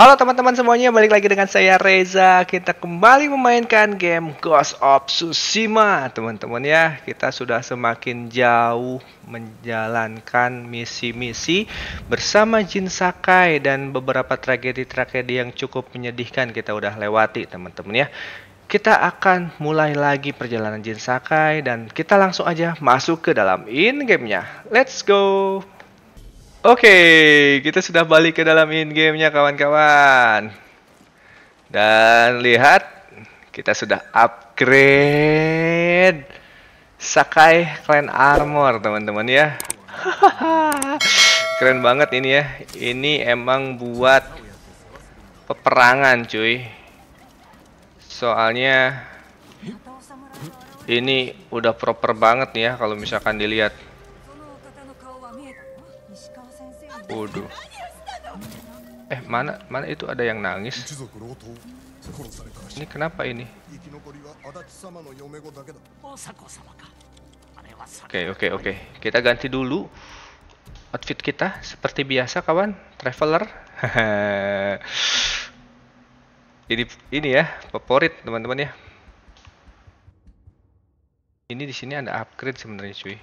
Halo teman-teman semuanya, balik lagi dengan saya Reza. Kita kembali memainkan game Ghost of Tsushima. Teman-teman ya, kita sudah semakin jauh menjalankan misi-misi bersama Jin Sakai dan beberapa tragedi-tragedi yang cukup menyedihkan kita udah lewati, teman-teman ya. Kita akan mulai lagi perjalanan Jin Sakai dan kita langsung aja masuk ke dalam in-game-nya. Let's go. Oke, kita sudah balik ke dalam in-game-nya kawan-kawan. Dan lihat, kita sudah upgrade Sakai Clan Armor, teman-teman ya. Keren banget ini ya. Ini emang buat peperangan, cuy. Soalnya ini udah proper banget nih ya kalau misalkan dilihat. Waduh. Mana itu ada yang nangis. Ini kenapa ini? Oke. Kita ganti dulu outfit kita seperti biasa kawan, traveler. ini ya, favorit teman-teman ya. Ini di sini ada upgrade sebenarnya, cuy.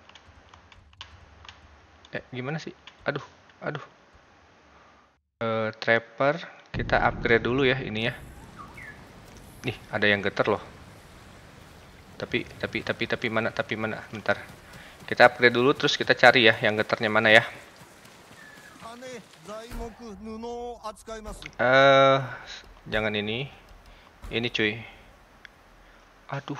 Gimana sih? Aduh. Trapper kita upgrade dulu ya ini ya. Nih ada yang getar loh. Tapi mana? Bentar. Kita upgrade dulu terus kita cari ya yang getarnya mana ya. Jangan ini. Ini cuy. Aduh.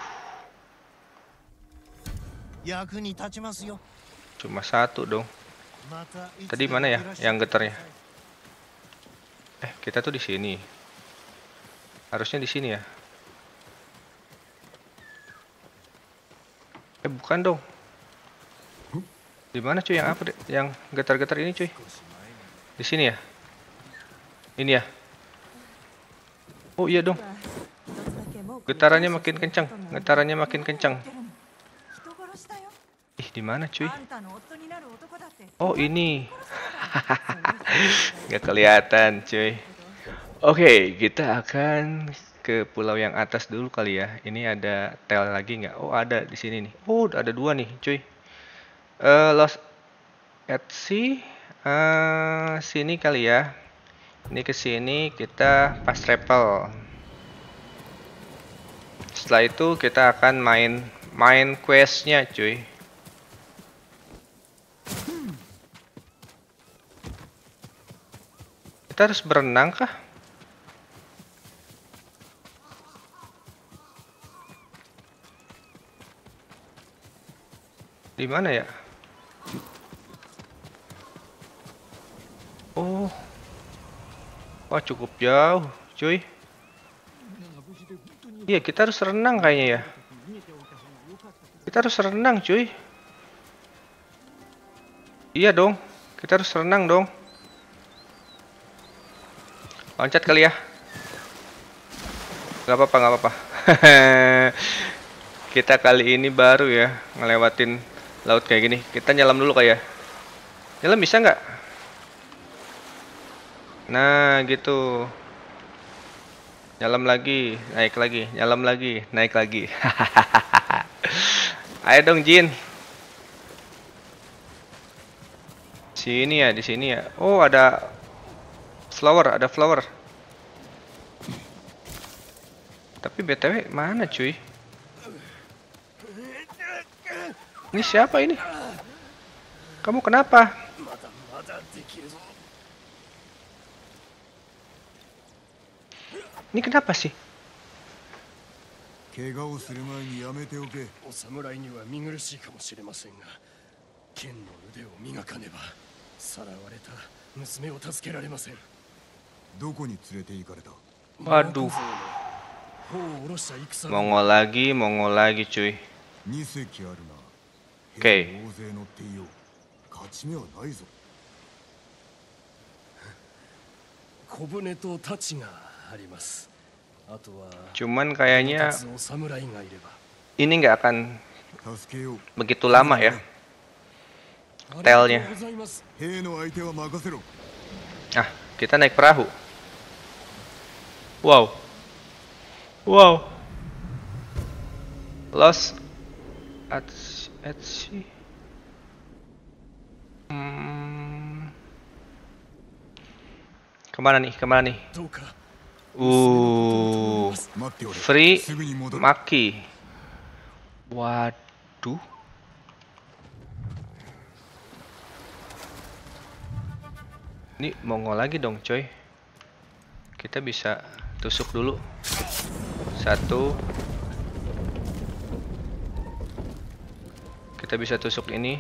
Cuma satu dong. Tadi mana ya yang getarnya? Kita tuh di sini. Harusnya di sini ya. Bukan dong. Di mana cuy yang apa? Yang getar-getar ini cuy. Di sini ya. Ini ya. Oh iya dong. Getarannya makin kencang. Di mana cuy? Oh ini. Gak kelihatan cuy. Oke, kita akan ke pulau yang atas dulu kali ya. Ini ada tel lagi nggak? Oh ada di sini nih. Oh ada dua nih cuy. Lost at Sea. Sini kali ya. Ini ke sini kita fast travel. Setelah itu kita akan main questnya cuy. Kita harus berenang kah? Di mana ya? Oh. Wah, cukup jauh, cuy. Iya, kita harus renang kayaknya ya. Kita harus renang, cuy. Iya dong. Kita harus renang dong. Loncat kali ya. Gak apa-apa. Kita kali ini baru ya ngelewatin laut kayak gini. Kita nyelam dulu kayak. Nyelam bisa nggak? Nah gitu. Nyelam lagi, naik lagi. Nyelam lagi, naik lagi. Ayo dong Jin. Sini ya, di sini ya. Oh ada flower. Tapi BTW mana cuy? Ini siapa ini? Kamu kenapa? Ini kenapa sih? Waduh. Mongol lagi cuy. Oke. Cuman kayaknya ini nggak akan begitu lama ya telnya. Kita naik perahu. Wow. Wow. Lost at sea. Kemana nih? Kemana nih? Free Maki. Waduh. Ini mongol lagi dong, coy. Kita bisa tusuk dulu. 1. Kita bisa tusuk ini.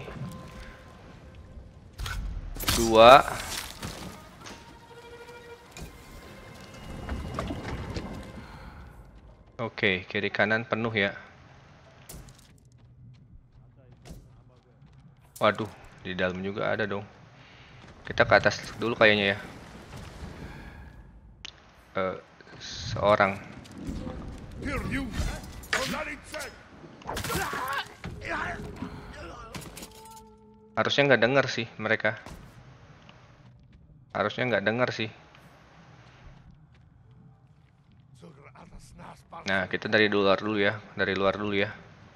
2. Oke, kiri kanan penuh ya. Waduh, di dalam juga ada dong. Kita ke atas dulu kayaknya ya. Seorang. Harusnya nggak dengar sih mereka. Harusnya nggak dengar sih. Nah, kita dari luar dulu ya. Dari luar dulu ya.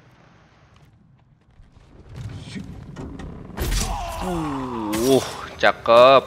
Cakep.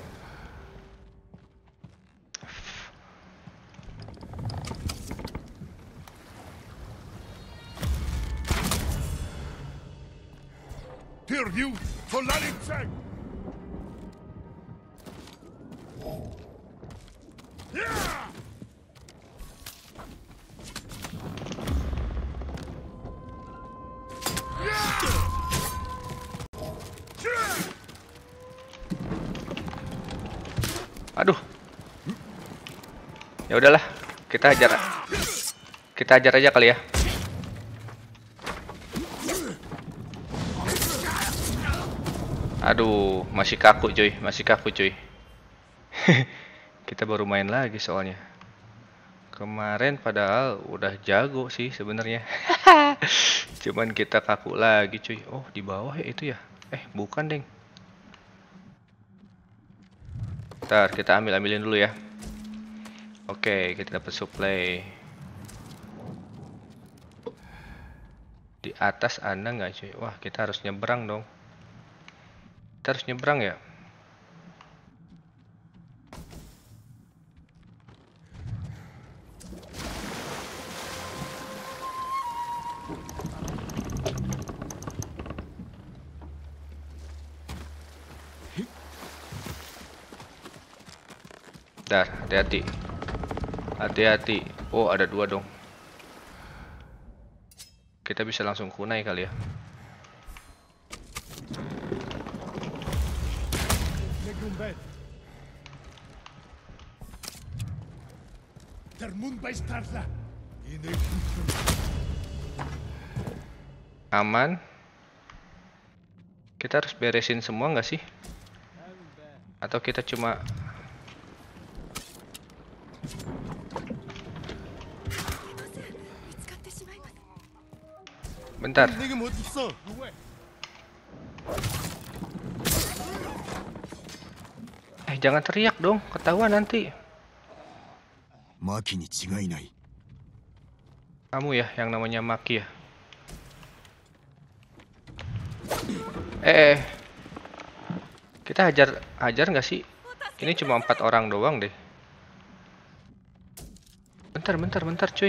Aduh. Ya udahlah, kita hajar. Kita hajar aja kali ya. Aduh, masih kaku cuy, masih kaku cuy. Kita baru main lagi soalnya. Kemarin padahal udah jago sih sebenarnya. Cuman kita kaku lagi cuy. Oh, di bawah ya itu ya. Bukan, deng. Ntar kita ambilin dulu ya. Oke, kita dapat supply. Di atas ada nggak cuy? Wah, kita harus nyebrang dong. Kita harus nyebrang ya. Dar, hati-hati. Hati-hati. Oh, ada 2 dong. Kita bisa langsung kunai kali ya. Aman. Kita harus beresin semua nggak sih? Atau kita cuma bentar. Jangan teriak dong, ketahuan nanti. Kamu ya yang namanya Maki ya? Kita hajar nggak sih? Ini cuma 4 orang doang deh. Bentar cuy.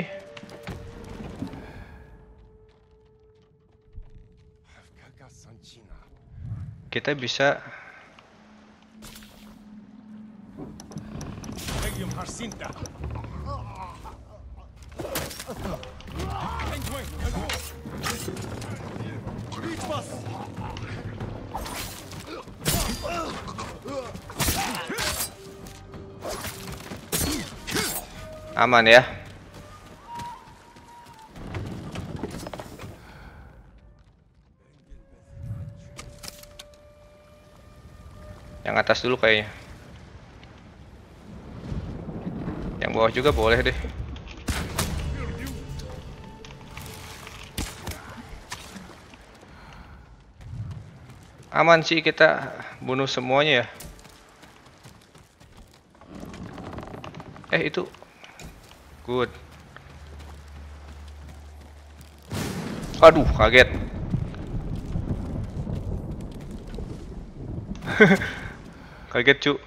Kita bisa aman ya. Yang atas dulu kayaknya. Yang bawah juga boleh deh. Aman sih, kita bunuh semuanya ya. Itu Good. Aduh, kaget. Kaget, cu.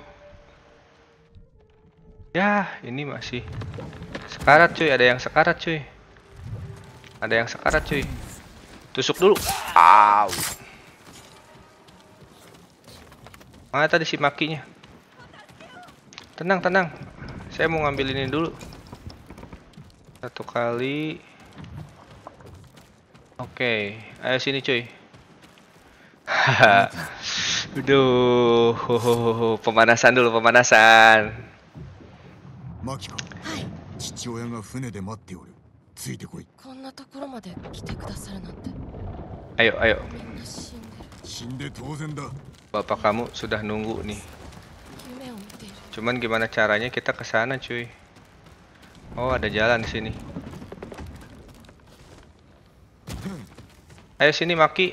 Ya, ini masih sekarat, cuy. Ada yang sekarat, cuy. Ada yang sekarat, cuy. Tusuk dulu. Au. Mana tadi si makinya? Tenang, tenang. Saya mau ngambil ini dulu. Satu kali. Oke, ayo sini, cuy. Haha. Aduh, pemanasan dulu, pemanasan. マキか。父親が船で待っておる。ついてこい。 こんなところまで来てくださるなんて。 Ayo, ayo. みんな死んでる。 死んで当然だ。 Bapak kamu sudah nunggu nih. 夢を見ている。 Cuman gimana caranya kita ke sana, cuy? Oh, ada jalan di sini. Ayo sini, Maki.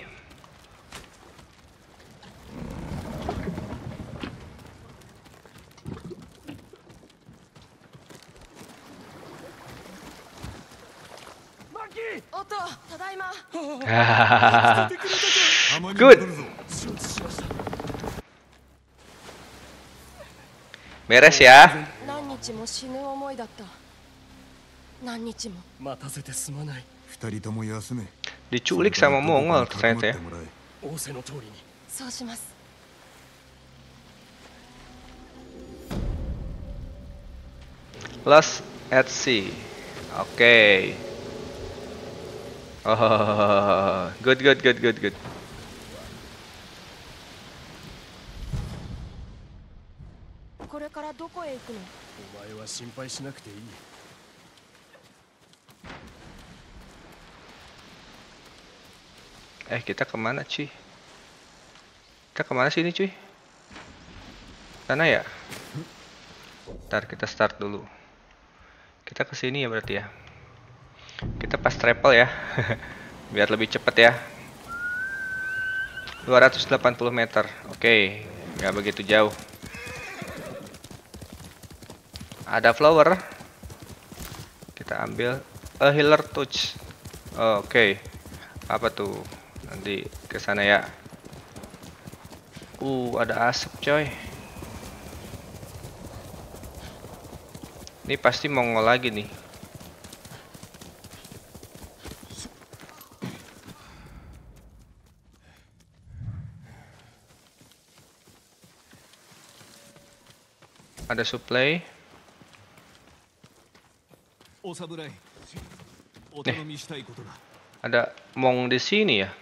Otto, tadaima. Good. Beres ya. 何日も死ぬ思いだった。何日も。 待たせてすまない。 二人とも休め。 Diculik sama Mongol ternyata ya. 仰せの通りに。 そうします。 Lost at sea. Oke. Oh, good, good, good, good, good. これからどこへ行くの？ お前は心配しなくていい。 Kita kemana, cuy? Kita kemana sih ini, cuy? Sana ya? Ntar kita start dulu. Kita ke sini ya berarti ya. Kita pas travel ya. Biar lebih cepet ya. 280 meter. Oke, nggak begitu jauh. Ada flower. Kita ambil a healer touch. Oke. Apa tuh? Nanti ke sana ya. Ada asap, coy. Ini pasti Mongol lagi nih. Ada supply. Ada Mong di sini ya.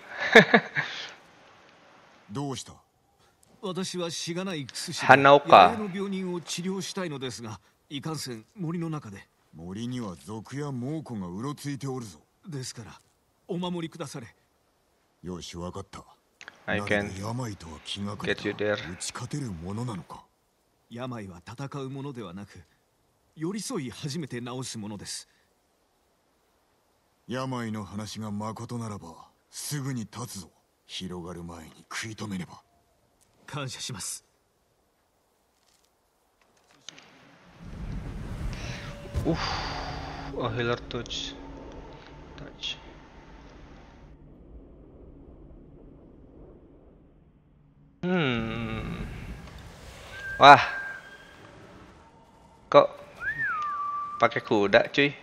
どうした？ 私はしがないクスシ花岡。 野生の病人を治療したいのですが、いかんせん森の中で。 森には賊や猛虎がうろついておるぞ。 ですからお守りくだされ。 よし、わかった。 I can 病とは気がかり get you there. 打ち勝てるものなのか。 病は戦うものではなく、寄り添い初めて治すものです。 病の話がまことならばすぐに立つぞ。広がる前に食い止めねば。 感謝します。 A healer touch. Wah. Kok pakai kuda, cuy?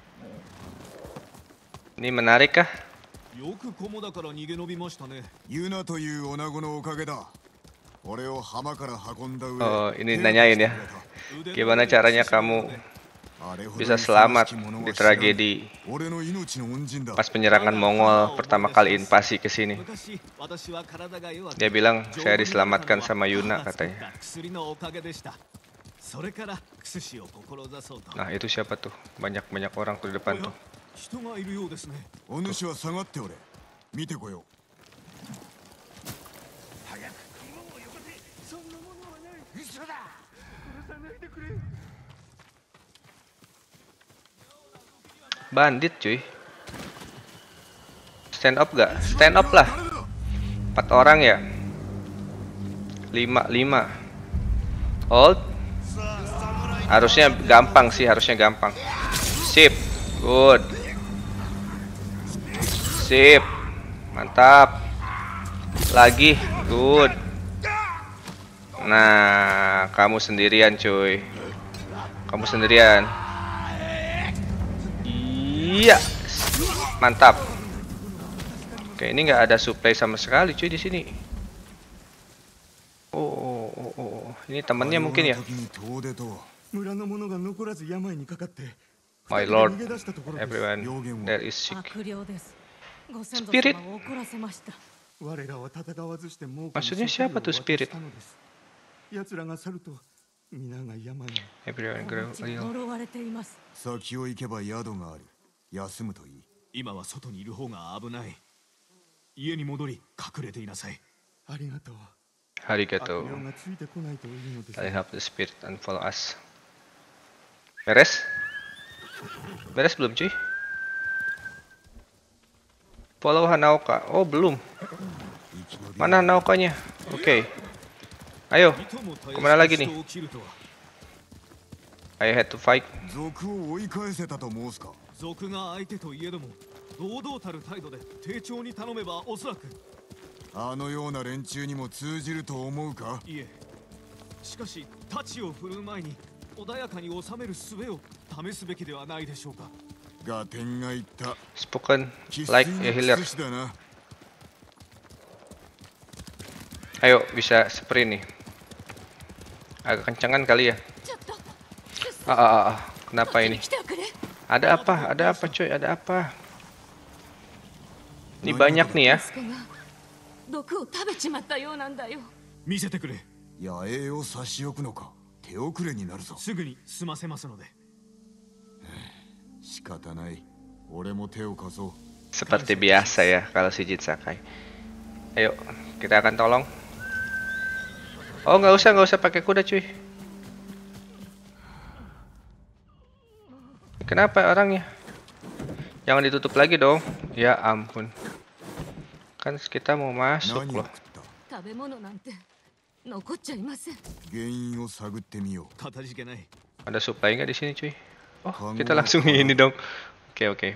Ini menarik kah? よくコモだから逃げ延びましたね。 ユナという女子のおかげだ。俺を浜から運んだ上。 Oh, ini nanyain ya. Gimana caranya kamu bisa selamat di tragedi pas penyerangan Mongol pertama kali invasi ke sini? Dia bilang saya diselamatkan sama Yuna katanya. Nah, itu siapa tuh? Banyak-banyak orang tuh di depan tuh. 人がいるようですね。 お主は下がっておれ。見てこよう。 Bandit, cuy. Stand up gak? Stand up lah. 4 orang ya. 5. Hold. Harusnya gampang sih, harusnya gampang. Sip. Good. Sip. Mantap. Lagi. Good. Nah, kamu sendirian cuy. Kamu sendirian. Iya. Mantap. Oke, ini nggak ada supply sama sekali cuy di sini. Oh. Ini temannya mungkin ya. 村の者が残らず病にかかって My 二人で lord, 逃げ出したところです。 everyone there is sick. 悪霊ですご先祖 Spirit? 様を怒らせました。 我らは戦わずして猛虎に Maksudnya 食料 siapa を tuh 渡 spirit? したのです。奴らが去ると皆が病に。 Everyone この地が grow. 呪われています。 先を行けば宿がある。休むといい。 今は外にいる方が危ない。家に戻り隠れていなさい。ありがとう。悪 Arigato. 霊がついてこないといいのです。 I help the spirit and follow us. Beres? Beres belum cuy? Follow Hanaoka. Oh belum. Mana Hanaokanya? Oke. Ayo. Kemana lagi nih? I had to fight. 賊を追い返せたと申すか。 賊が相手といえども堂々たる態度で丁重に頼めばおそらく。 あのような連中にも通じると思うか。 いえ。しかし太刀を振るう前に穏やかに収める術を試すべきではないでしょうか。 ガテンが言った。 Spoken 生 like 粋 a の healer. 術師だな。 Ayo bisa sprint nih. Agak kencangan kali ya. ちょっと Kenapa こっち ini? に来ておくれ。 Ada apa? Ada apa coy? Ada apa? Ini banyak nih ya. 息子が毒を食べちまったようなんだよ。 見せてくれ。 野営を差し置くのか。手遅れになるぞ。 すぐに済ませますので。 仕方ない。俺も手を貸そう。 Seperti biasa ya kalau si Jin Sakai. Ayo, kita akan tolong. Oh, nggak usah pakai kuda cuy. Kenapa orangnya? Jangan ditutup lagi dong. Ya ampun. Kan kita mau masuk 何を loh. 食った。 食べ物なんて残っちゃいません。 原因を探ってみよう。 かたじけない。 Ada supply nggak di sini cuy? Oh, kita langsung ini dong. Oke.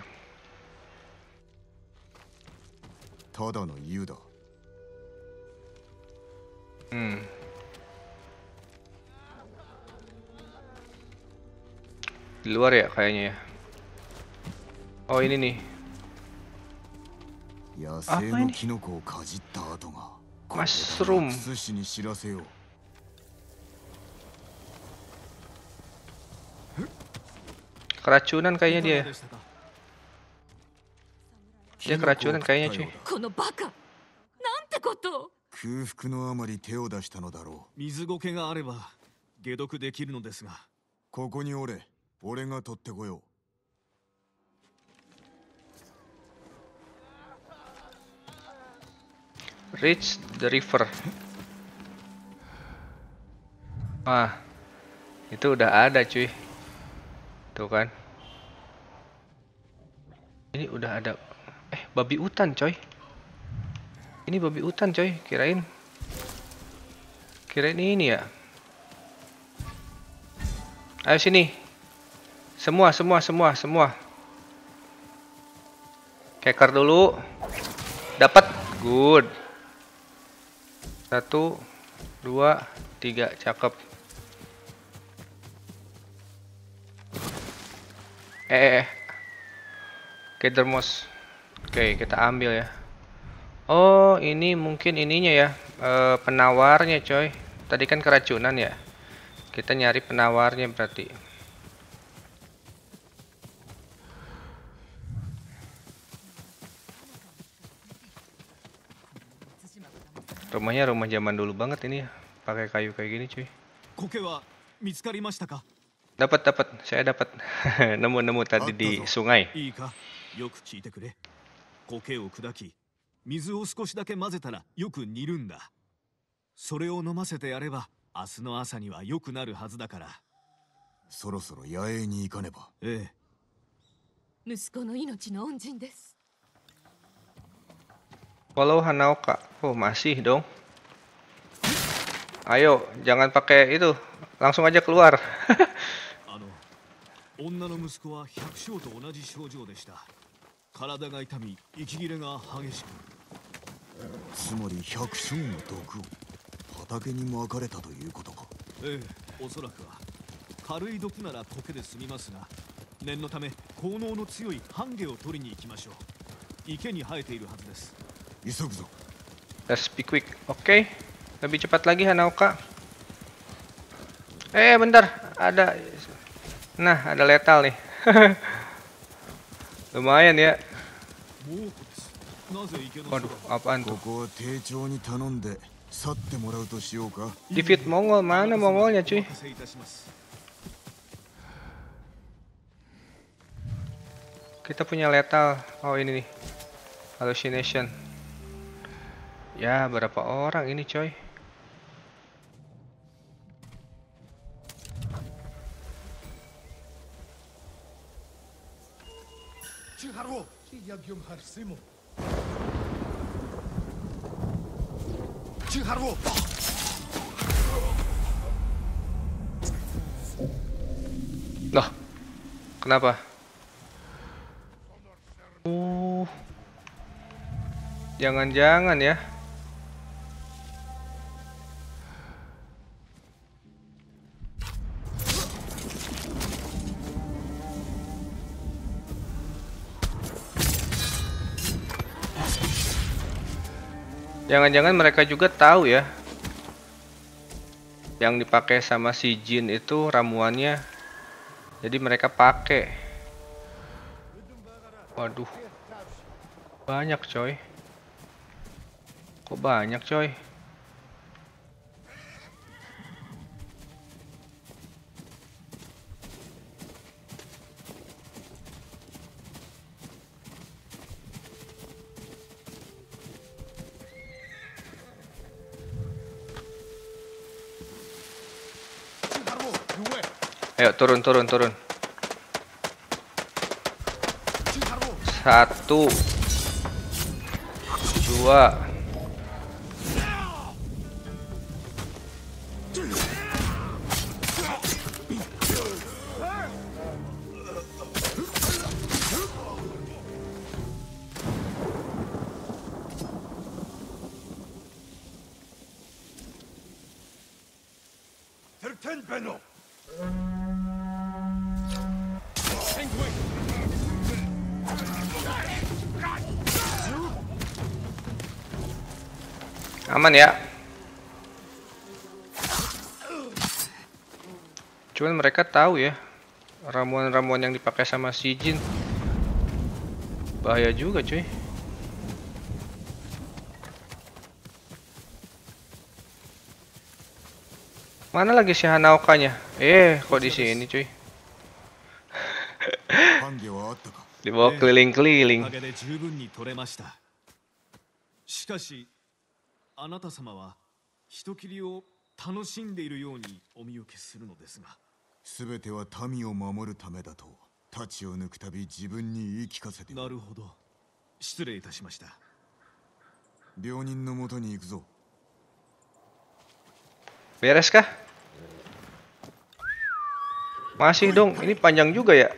ただの湯だ。 Di luar ya kayaknya ya. Oh ini nih. 野生のキノコをかじった跡が。 Mushroom. 寿司に知らせよう。 Keracunan kayaknya dia. でしたか。 Dia keracunan kayaknya cuy. このバカなんてことを。 空腹のあまり手を出したのだろう。 水苔があれば解毒できるのですが。 ここにおれ。俺が取ってこよ Reach the river. Wah, itu udah ada cuy. Tuh kan. Ini udah ada. Babi hutan coy. Ini babi hutan coy. Kirain ini ya. Ayo sini. Semua. Keker dulu. Dapat. Good. 1, 2, 3, cakep. Gather moss. Oke, kita ambil ya. Oh, ini mungkin ininya ya, penawarnya coy. Tadi kan keracunan ya. Kita nyari penawarnya berarti. Rumahnya rumah zaman dulu banget ini ya. Pakai kayu kayak gini cuy. 苔は見つかりましたか。 Dapat. Saya dapat. Nemu tadi di sungai. いいか、よく聞いてくれ。苔を砕き、水を少しだけ混ぜたらよく煮るんだ。それを飲ませてやれば、明日の朝には良くなるはずだから。 そろそろ野営に行かねば。 ええ。 息子の命の恩人です。 Follow Hanaoka. Oh, masih dong. Ayo, jangan pakai itu. Langsung aja keluar. 女の息子は百姓と同じ症状でした。体が痛み、息切れが激しく。 つまり百姓の毒を畑にまかれたということか。 ええ、おそらくは。軽い毒なら苔で済みますが、念のため効能の強いハンゲを取りに行きましょう。池に生えているはずです。 急ぐぞ。 Let's be quick. Oke. Lebih cepat lagi Hanaoka. Bentar. Ada. Nah, ada letal nih. Lumayan ya. 猛虎です。なぜ池の Waduh, apaan こ tuh? こは丁重に頼んで去ってもらうとしようか。 Defeat Mongol. Mana Mongolnya cuy? お任せいたします。 Kita punya letal. Oh ini nih. Hallucination. Ya, berapa orang ini coy? Loh, kenapa? Jangan-jangan ya. Jangan-jangan mereka juga tahu ya. Yang dipakai sama si Jin itu ramuannya. Jadi mereka pakai. Waduh. Banyak coy. Kok banyak coy? Ayo turun. Satu, dua. Aman ya. Cuman mereka tahu ya ramuan-ramuan yang dipakai sama si Jin. Bahaya juga cuy. Mana lagi si Hanaoka-nya? Kok di sini cuy? Dibawa keliling-keliling. しかし、あなた様は人斬りを楽しんでいるようにお見受けするのですが。 すべては民を守るためだと、太刀を抜くたび自分に言い聞かせて。 なるほど。失礼いたしました。 病人のもとに行くぞ。 Beres kah? Masih dong, ini panjang juga ya.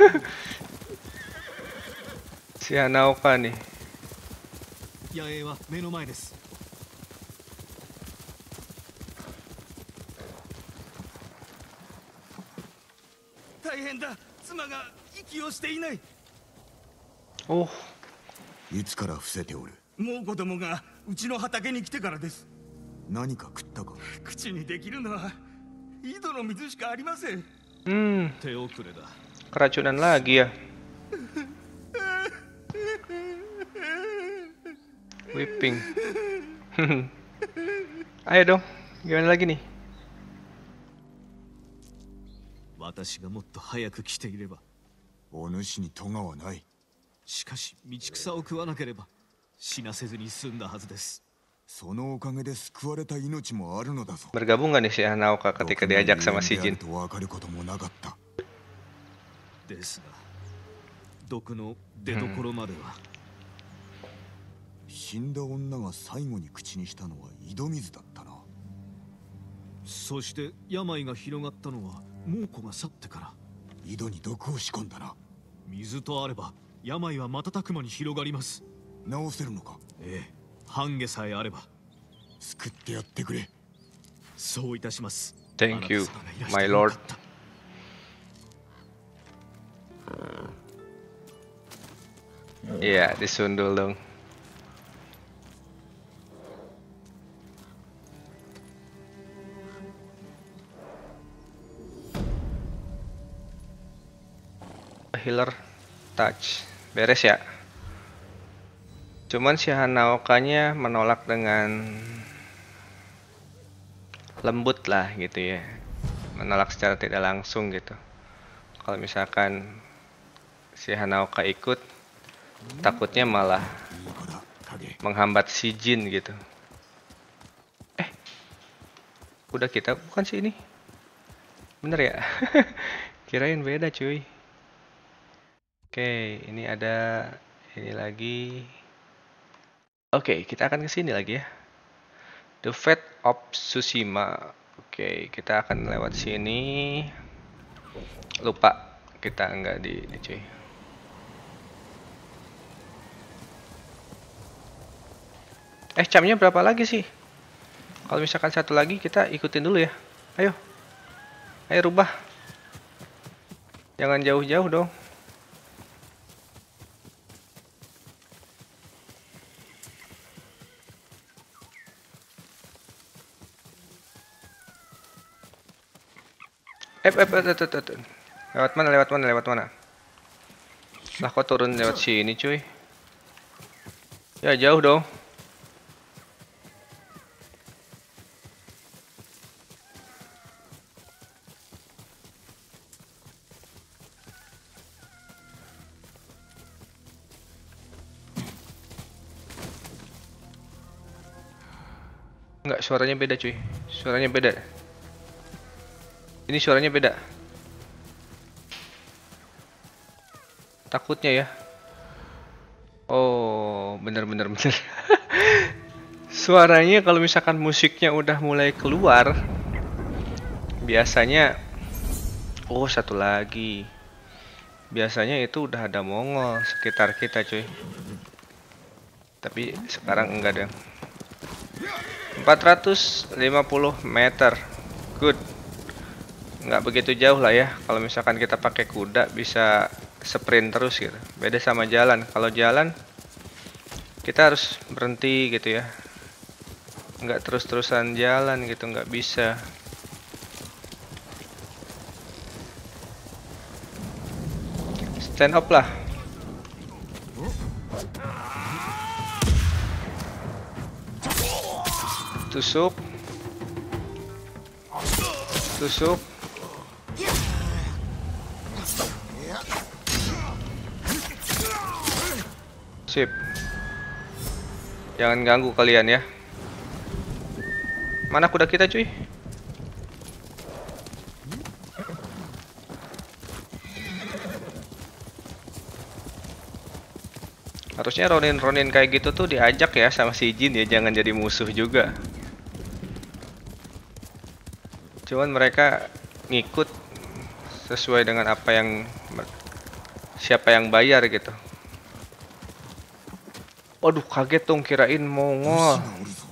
Si Hanaoka nih. 野営は目の前です。大変だ。妻が息をしていない。 お。 いつから伏せておる？ もう子供がうちの畑に来てからです。 何か食ったか？ 口にできるのは井戸の水しかありません。 手遅れだ。 Keracunan lagi ya. Whipping. Ayo dong, gimana lagi nih? 私がもっと早く来ていれば。 お主に咎はない。 しかし道草を食わなければ死なせずに済んだはずです。 そのおかげで救われた命もあるのだぞ。 Bergabung nggak nih si Hanaoka ketika diajak sama si Jin? と分かることもなかった。 ですが、毒の出所までは。 死んだ女が最後に口にしたのは井戸水だったな。 そして病が広がったのは猛虎が去ってから。 井戸に毒を仕込んだな。 水とあれば病は瞬く間に広がります。 治せるのか。 ええ、半下さえあれば。 救ってやってくれ。 そういたします。 Thank you, あなた様がいらして my よ lord. かった。 Iya, disundul dong. Healer touch. Beres ya. Cuman si Hanaoka-nya menolak dengan lembut lah gitu ya. Menolak secara tidak langsung gitu. Kalau misalkan si Hanaoka ikut, takutnya malah いい子だ影。 menghambat si Jin gitu. Udah kita bukan sih ini. Bener ya? Kirain beda cuy. Oke, ini ada ini lagi. Oke, kita akan ke sini lagi ya. The Fate of Tsushima. Oke, kita akan lewat sini. Lupa kita nggak di cuy. Camnya berapa lagi sih? Kalau misalkan satu lagi kita ikutin dulu ya. Ayo. Ayo rubah. Jangan jauh-jauh dong. Lewat mana, lewat mana, lewat mana? Lah kok turun lewat sini cuy? Ya jauh dong. Enggak, suaranya beda cuy. Suaranya beda. Ini suaranya beda. Takutnya ya. Oh, bener. Suaranya kalau misalkan musiknya udah mulai keluar, biasanya, oh satu lagi. Biasanya itu udah ada Mongol sekitar kita cuy. Tapi sekarang enggak deh. 450 meter. Good. Nggak begitu jauh lah ya. Kalau misalkan kita pakai kuda bisa sprint terus gitu. Beda sama jalan. Kalau jalan kita harus berhenti gitu ya. Nggak terus-terusan jalan gitu, nggak bisa. Stand up lah. Tusuk. Sip. Jangan ganggu kalian ya. Mana kuda kita cuy? Harusnya Ronin kayak gitu tuh diajak ya sama si Jin ya, jangan jadi musuh juga. Cuman mereka ngikut sesuai dengan apa yang siapa yang bayar gitu. Waduh, kaget dong, kirain Mongol.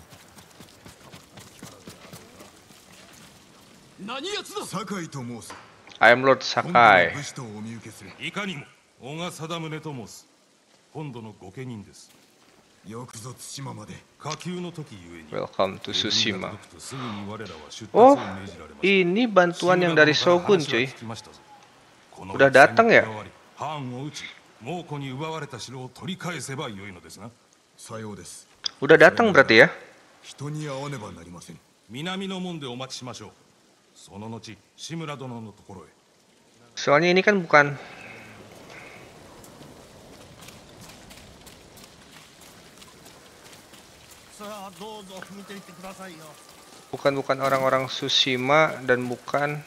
何やつだ。 酒井と申す。 I am Lord 今度の Sakai. 武士とお見受けする。 いかにも小笠貞宗と申す本土の御家人です。 よくぞ対馬まで。 下級の時ゆえに Welcome to Tsushima. すぐに我らは出立 Oh, を命じられました。 ini bantuan yang dari Shogun cuy. この Udah datang ya? 藩を討ち猛虎に奪われた城を取り返せばよいのですが、 さようです。 Udah datang berarti ya? 人に会わねばなりません。 南の門でお待ちしましょう。その後志村殿のところへ。 Soalnya ini kan bukan orang-orang Tsushima dan bukan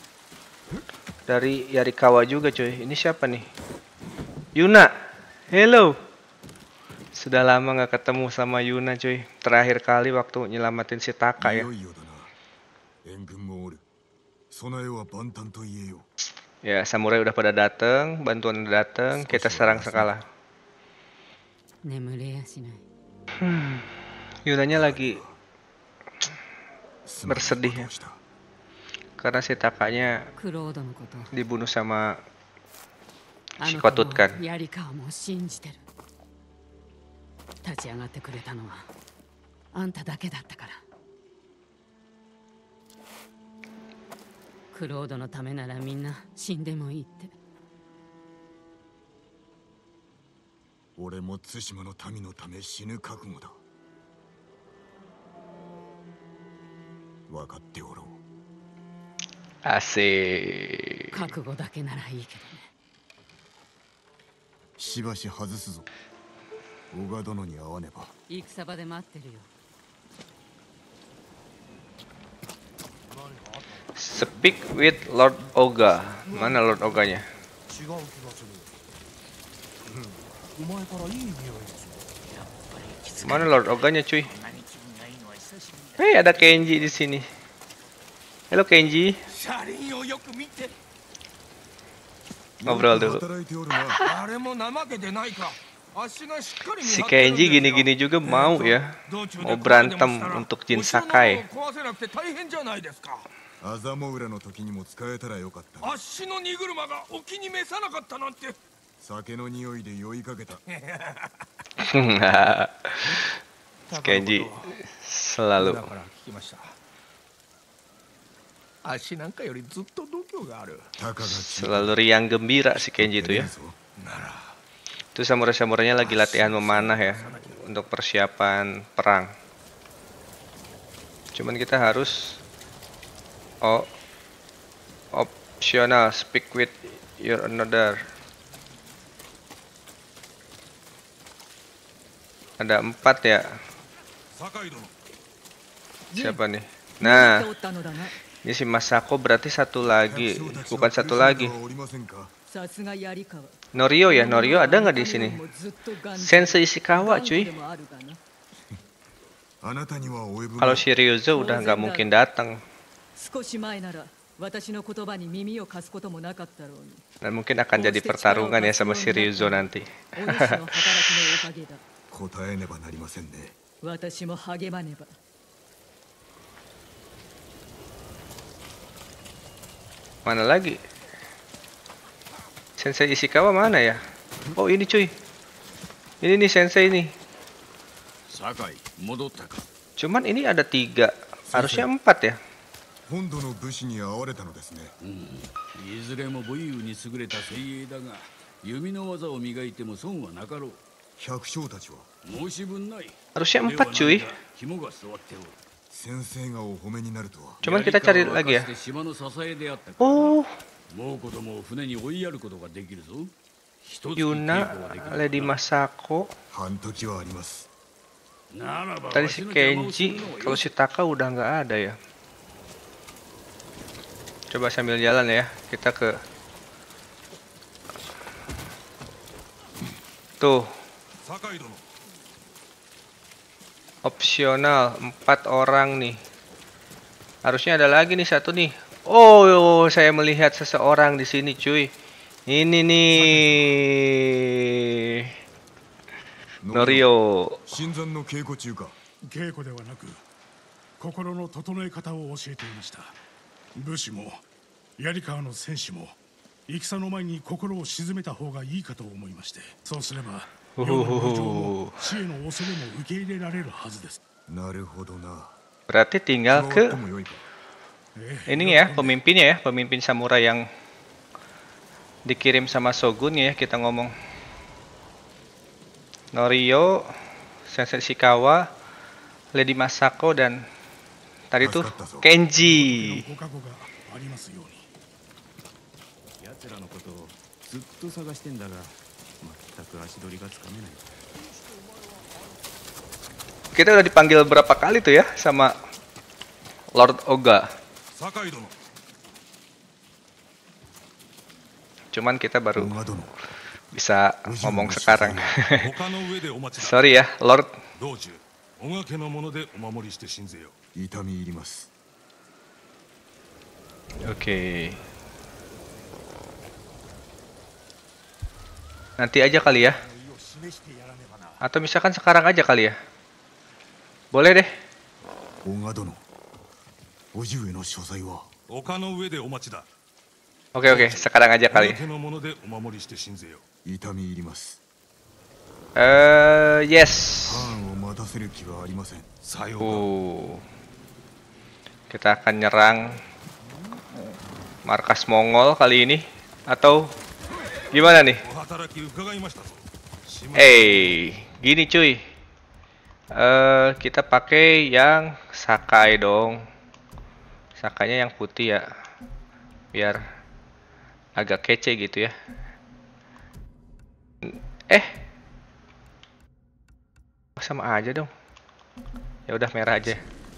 dari Yarikawa juga cuy. Ini siapa nih? Yuna. Hello. Sudah lama nggak ketemu sama Yuna cuy. Terakhir kali waktu nyelamatin si Taka い ya. よいよだな。援軍もおる。備えは万端と言えよう。 Ya, samurai udah pada dateng, bantuan udah dateng, kita serang sekala. 眠れやしない。 Yunanya lagi すまないこと bersedih ya, をした。 karena si Takanya クロードのこと、 dibunuh sama あ si の Kotut 子 kan. も槍川も信じてる。立ち上がってくれたのはあんただけだったから。クロードのためならみんな死んでもいいって。 俺も対馬の民のため死ぬ覚悟だ。分かっておろう。 Asik. 覚悟だけならいいけどね。 しばし外すぞ。小賀殿に会わねば。 戦場で待ってるよ。 Speak with Lord Oga. Mana Lord Oganya? 違う気がする。お前からいい匂いがする。 Mana Lord Oganya cuy? Ada Kenji di sini. Halo Kenji. 車輪をよく見て。 Ngobrol dulu. 働いておるな。 誰も怠けてないか。足がしっかり見 Si 張ってるん Kenji ですよ。 gini-gini juga mau ya 道中で mau berantem untuk Jin Sakai. 壊せなくて大変じゃないですか。 アザモ浦の時にも使えたらよかったな。 あっしの荷車がお気に召さなかったなんて。 酒の匂いで酔いかけた。 Si Kenji selalu だから聞きました。足なんかよりずっと度胸がある。 たかが selalu riang gembira si Kenji itu ya. なら Itu samurai-samurainya lagi latihan memanah ya untuk persiapan perang. Cuman kita harus optional speak with your another. Ada 4 ya. 酒井殿。 Siapa nih? Nah, ini si Masako berarti satu lagi, bukan satu lagi. おりませんか。 さすが槍川。 Norio ya, Norio ada nggak di sini? Sensei Ishikawa cuy. あなたには及ぶま Kalau si Ryuzo udah nggak mungkin datang 少し前なら私の言葉に耳を貸すこともなかったろうに。 dan mungkin akan jadi pertarungan ya sama si Ryuzo nanti. お主の働きのおかげだ。 答えねばなりませんね。 私も励まねば。 Mana lagi? Sensei Ishikawa mana ya? Oh ini cuy. Ini nih Sensei nih. 酒井、戻ったか。 Cuman ini ada 3, harusnya 4 ya. 本土の武士に会われたのですね。 いずれも武勇に優れた精鋭だが、弓の技を磨いても損はなかろう。 百姓たちは申し分ない。 Harusnya 4 cuy. 肝が据わっておる。 先生がお褒めになるとは。 Cuman kita cari lagi ya. 島の支えであったか。 Oh, もう子供を船に追いやることができるぞ。一つ稽古 Yuna, ができる。 Lady Masako. 半時はあります。 ならば Tadi わ si しの邪魔をする Kenji, のは kalau si Taka udah nggak ada ya. Coba sambil jalan ya, kita ke tuh 酒井殿。 opsional 4 orang nih. Harusnya ada lagi nih satu nih. Oh, saya melihat seseorang di sini cuy. Ini nih. Norio. 新参の稽古中か。 稽古ではなく心の整え方を教えていました。武士も槍川の戦士も戦の前に心を静めた方がいいかと思いまして、そうすれば世の無情も死への恐れも受け入れられるはずです。 なるほどな。 Berarti tinggal 加わっ ke てもよいか。 ini ya, pemimpinnya ya, pemimpin samurai yang dikirim sama Shogun ya, kita ngomong. Norio, Sensei Ishikawa, Lady Masako dan tadi tuh Kenji. ご加護がありますように。 奴らのことをずっと探してんだが、全く足取りがつかめない。 Kita udah dipanggil berapa kali tuh ya sama Lord Oga. 酒井殿。 Cuman kita baru 小賀殿。 bisa ngomong sekarang. 他の上でお待ちだ。 Sorry ya, Lord. 道中、小賀家のものでお守りして信ぜよ。 痛み入ります。 Oke. Nanti aja kali ya. Atau misalkan sekarang aja kali ya. Boleh deh. 大賀殿、叔父上の所在は。 丘の上でお待ちだ。 Oke, sekarang aja この kali. 手のものでお守りして信ぜよ。 痛み入ります。 Yes. ハーンを待たせる気はありません。 さよう Kita akan nyerang markas Mongol kali ini. Atau gimana nih? か。お働き伺いましたぞ。 Gini cuy. Kita pakai yang Sakai dong. Sakainya yang putih ya. Biar agak kece gitu ya. Sama aja dong. Ya udah merah aja.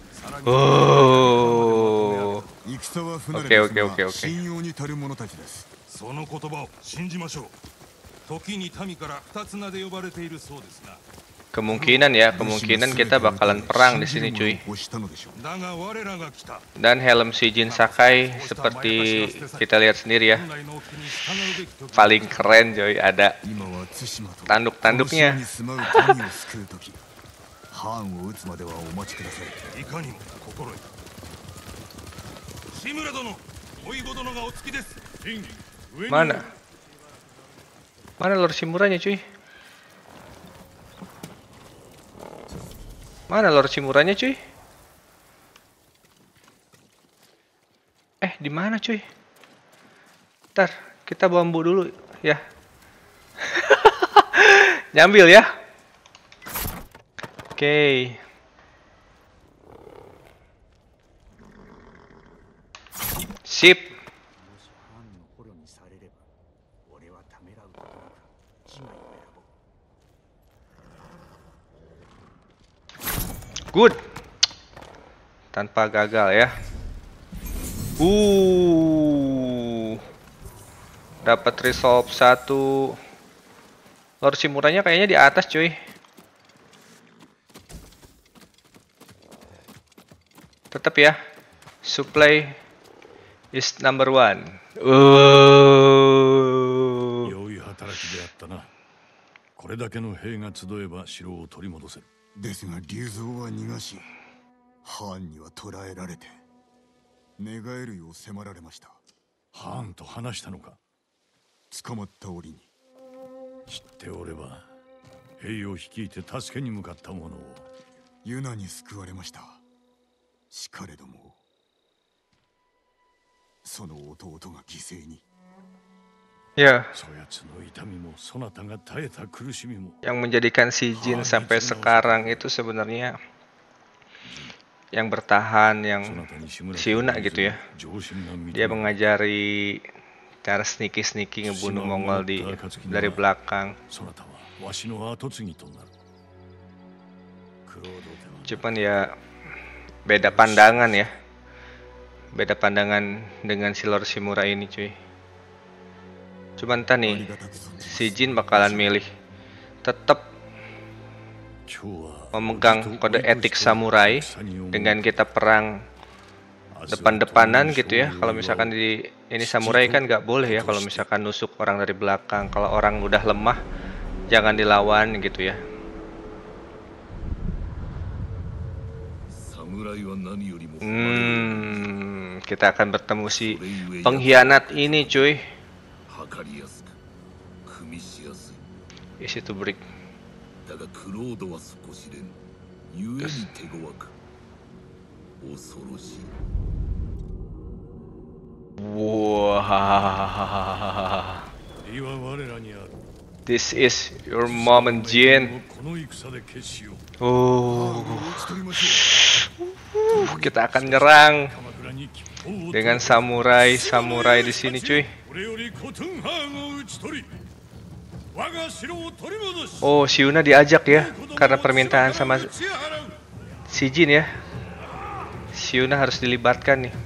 Oh. Oke. 信用に足る者たちです。 その言葉を信じましょう。時に民から二つ名で呼ばれているそうですな。 Kemungkinan kita bakalan perang di sini cuy. だが我らが来た。 Dan helm Shijin Sakai seperti kita lihat sendiri ya. 本来の掟に従うべき時。 Paling keren coy, ada 今は対馬と tanduk-tanduknya. この島に住まう民を救う時、ハーンを撃つまではお待ちください。 いかにも心得た。志村殿、おいご殿がお付きです。 Mana Lord Shimuranya cuy? Mana Lord Shimuranya cuy? Di mana cuy? Ntar kita bambu dulu ya. Nyambil ya. Oke. Sip. Good. Tanpa gagal ya. Dapat resolve 1. Lord Shimuranya kayaknya di atas cuy. Tetap ya. Supply is number 1. 良い働きであったな。これだけの兵が集えば城を取り戻せる。 ですが竜蔵は逃がし、ハーンには捕らえられて、寝返るよう迫られました。 ハーンと話したのか。 捕まった折に。 知っておれば兵を率いて助けに向かった者を。 ユナに救われました。しかれども、その弟が犠牲に。 Ya, そやつの痛みもそなたが耐えた苦しみも。 yang menjadikan Shijin sampai sekarang itu sebenarnya yang bertahan, yang Shiuna gitu ya. Dia mengajari cara sneaky ngebunuh Mongol dari belakang. Cuman ya beda pandangan ya. Beda pandangan dengan si Lord Shimura ini cuy. Cuman entah nih, Shijin bakalan milih tetap memegang kode etik samurai dengan kita perang depan-depanan gitu ya. Kalau misalkan di ini samurai kan nggak boleh ya kalau misalkan nusuk orang dari belakang. Kalau orang udah lemah jangan dilawan gitu ya. Kita akan bertemu si pengkhianat ini cuy. Easy to break. Wah. This is your moment, Jin. Kita akan nyerang dengan samurai di sini, cuy. Oh, Shiuna diajak ya, karena permintaan sama Shijin ya. Shiuna harus dilibatkan nih.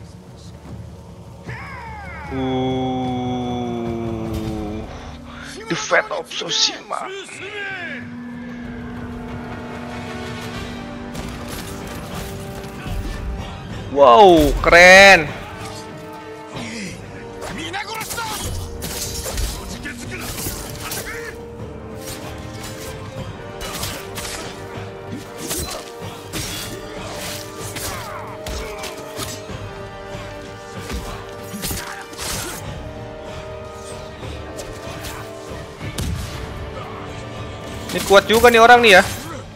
The Fate of Tsushima. Wow, keren. Ini kuat juga nih orang nih ya.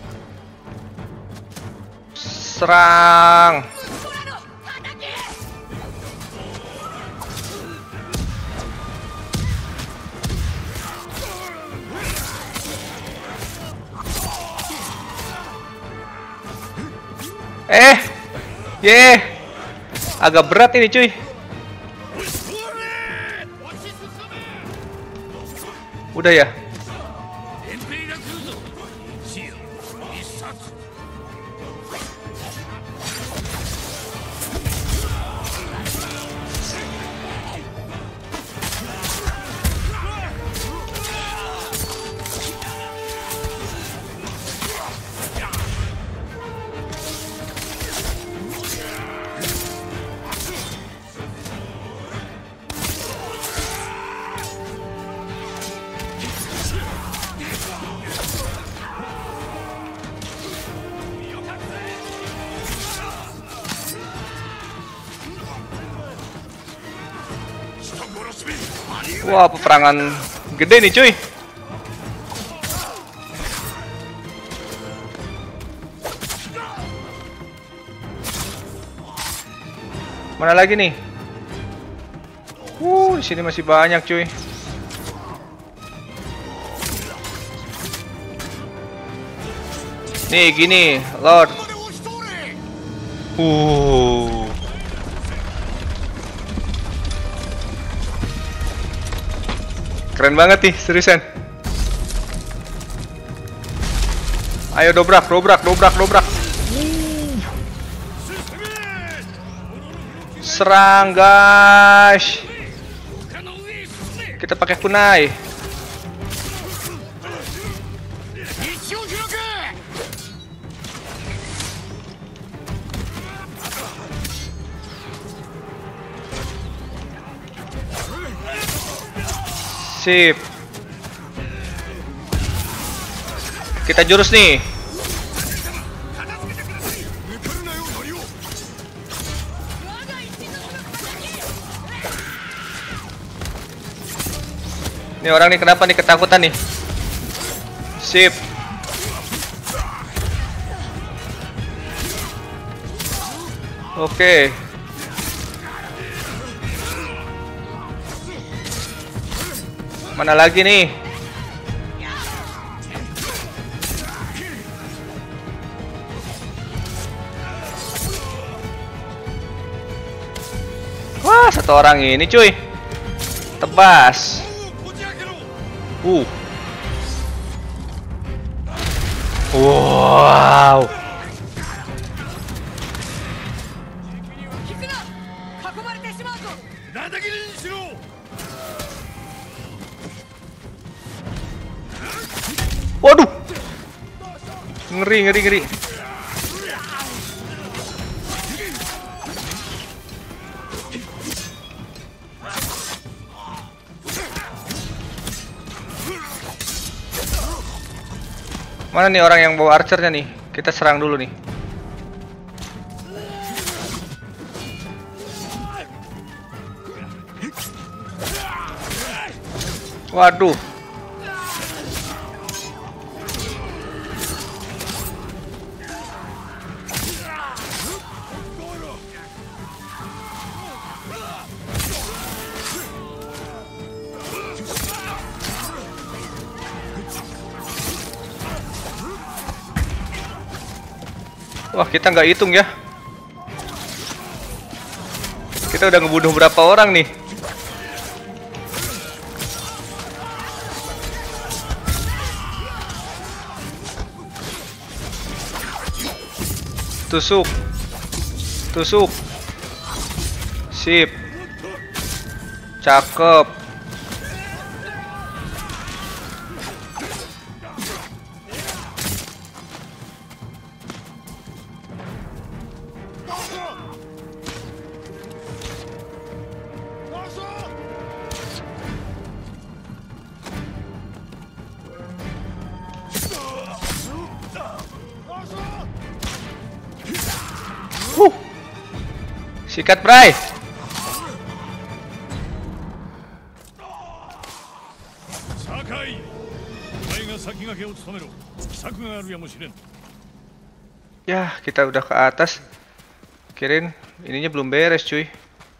Serang. Agak berat ini cuy. Udah ya. Wah, peperangan gede nih cuy. Mana lagi nih? Di sini masih banyak cuy. Nih gini, Lord. Keren banget nih, seriusan. Ayo dobrak. Serang guys. Kita pakai kunai. Sip. Kita jurus nih. Ini orang nih kenapa nih ketakutan nih? Sip. Oke. Mana lagi nih? Wah, satu orang ini cuy. Tebas. Wow. Waduh. Ngeri. Mana nih orang yang bawa archernya nih? Kita serang dulu nih. Waduh. Wah, kita nggak hitung ya. Kita udah ngebunuh berapa orang nih? Tusuk. Sip. Cakep. Sikat, Bray. けを務めろ。奇策があるやもしれん。 Ya, kita udah ke atas. Kirain ininya belum beres, cuy.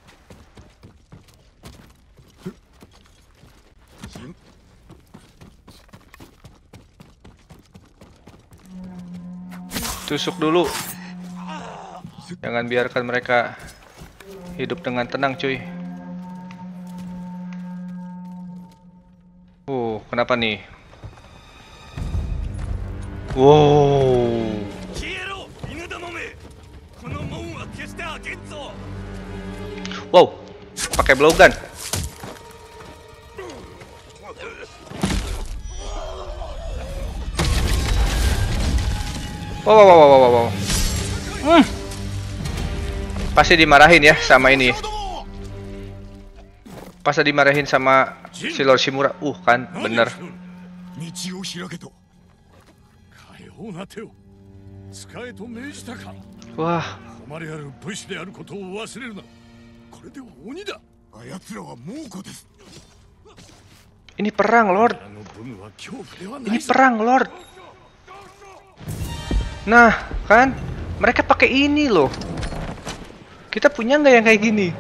Tusuk dulu. Jangan biarkan mereka hidup dengan tenang, cuy. Kenapa nih? Wow. Wow, pakai blowgun. Wow. Pasti dimarahin ya sama ini. Pasti dimarahin sama si Lord Shimura. Kan bener. Wah. Ini perang, Lord. Ini perang, Lord. Nah, kan mereka pakai ini loh. Kita punya nggak yang kayak gini?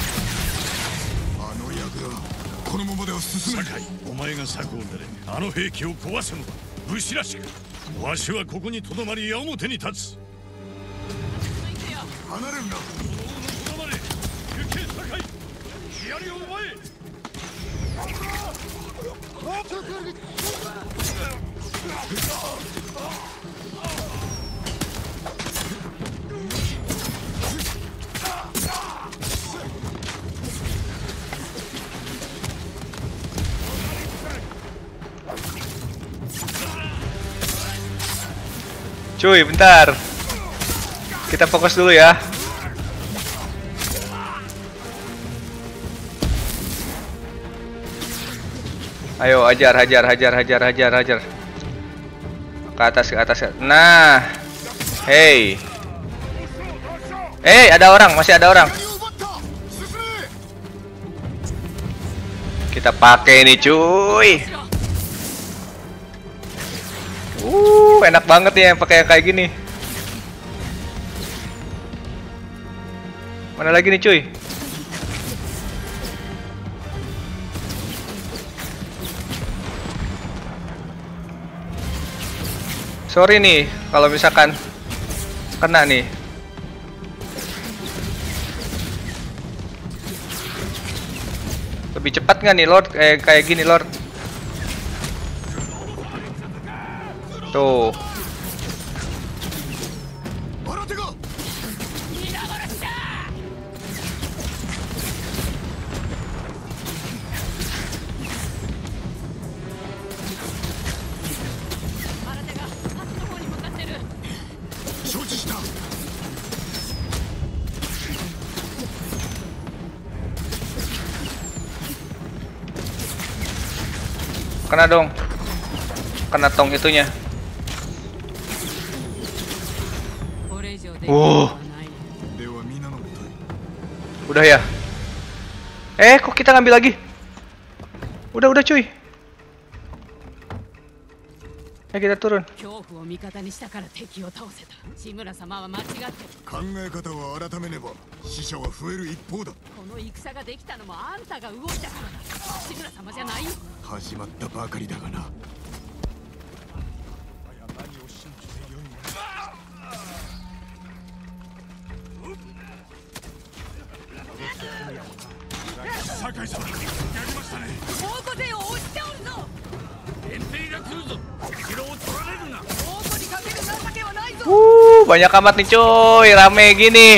Cuy, bentar. Kita fokus dulu ya. Ayo, hajar. Ke atas. Nah. Hey, ada orang, masih ada orang. Kita pakai ini, cuy. Enak banget ya yang pakai kayak gini. Mana lagi nih, cuy? Sorry nih kalau misalkan kena nih. Lebih cepat nggak nih, Lord? Kayak gini, Lord. Tuh. Kena dong. Kena tong itunya. Udah ya? Kok kita ngambil lagi? Udah cuy. Kita turun. Banyak amat nih, cuy. Rame gini.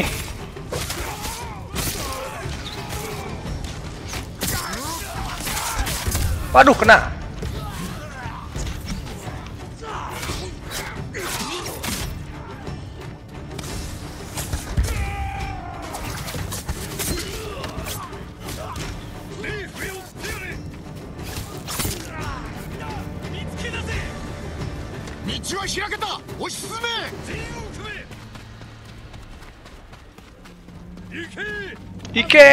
Waduh, kena. Ike!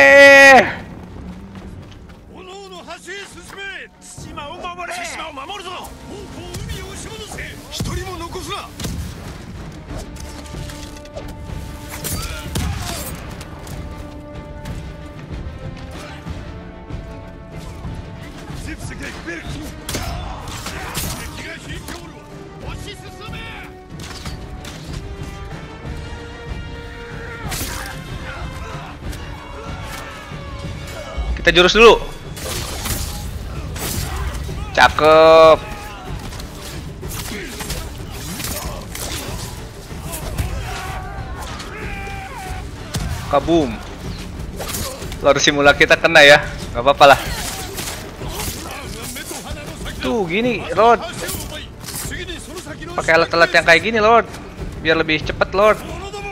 炎の橋へ進め。対馬を守れ。対馬を守るぞ。王国海を後ろすな。 Kita jurus dulu. Cakep. Kabum. Lord Simula kita kena ya. Gak apa-apa lah. Tuh gini Lord. Pakai alat-alat yang kayak gini Lord. Biar lebih cepet Lord.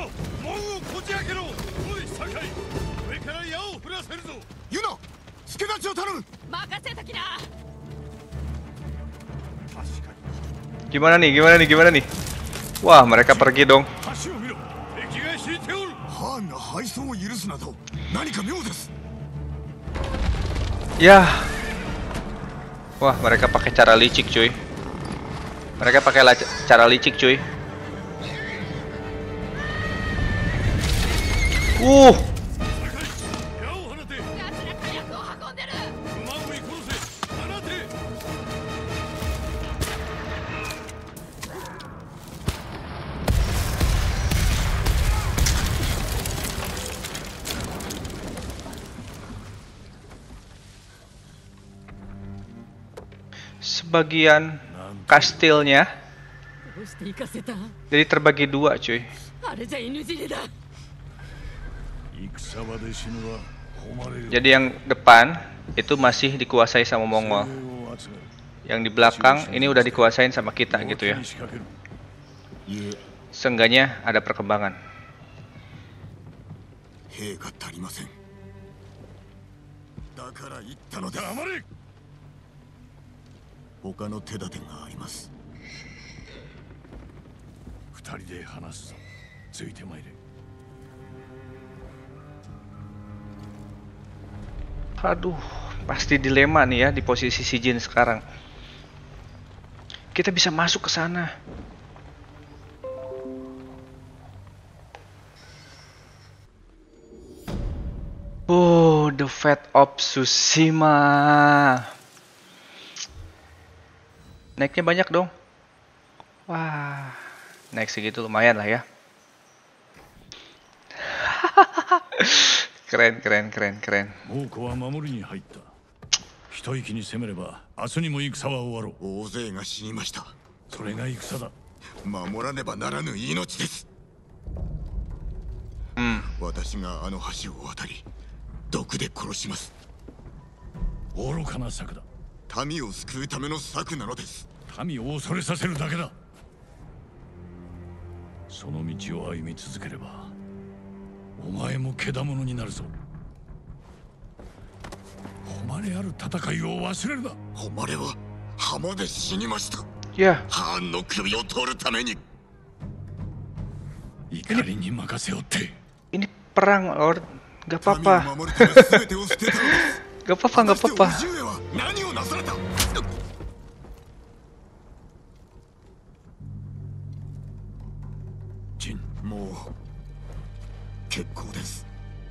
Gimana nih? Gimana nih? Gimana nih? Wah, mereka pergi dong. Ya. Wah, mereka pakai cara licik, cuy. Mereka pakai cara licik, cuy. Sebagian kastilnya jadi terbagi dua, cuy. Jadi yang depan itu masih dikuasai sama Mongol. Yang di belakang ini udah dikuasain sama kita gitu ya. Seenggaknya ada perkembangan. 他の手立てがあります。 二人で話すぞ。ついてまいれ。 Aduh, pasti dilema nih ya di posisi si Jin sekarang. Kita bisa masuk ke sana. Oh, The Fate of Tsushima. Naiknya banyak dong. Wah, naik segitu lumayan lah ya. Keren, keren, keren, keren. 猛虎は守りに入った。一息に攻めれば明日にも戦は終わろう。 大勢が死にました。 それが戦だ。 守らねばならぬ命です。私があの橋を渡り、毒で殺します。 愚かな策だ。 民を救うための策なのです。 民を恐れさせるだけだ。その道を歩み続ければお前もけだものになるぞ。誉れある戦いを忘れるな。 誉れは浜で死にました。 いや、 ハーンの首を取るために。 怒りに任せよって。 ini perang, Lord. Gak apa-apa. Gak apa-apa, gak apa-apa. Jin, mau kekko desu.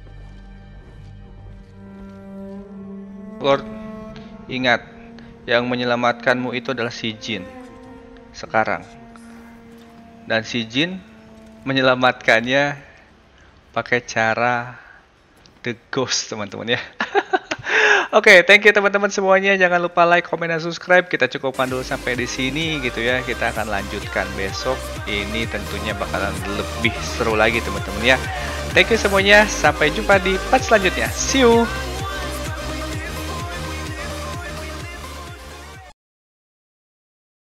Lord, ingat, yang menyelamatkanmu itu adalah si Jin sekarang. Dan si Jin menyelamatkannya pakai cara The Ghost, teman-teman ya. Oke, thank you teman-teman semuanya. Jangan lupa like, comment, dan subscribe. Kita cukupkan dulu sampai di sini gitu ya. Kita akan lanjutkan besok. Ini tentunya bakalan lebih seru lagi teman-teman ya. Thank you semuanya. Sampai jumpa di part selanjutnya. See you.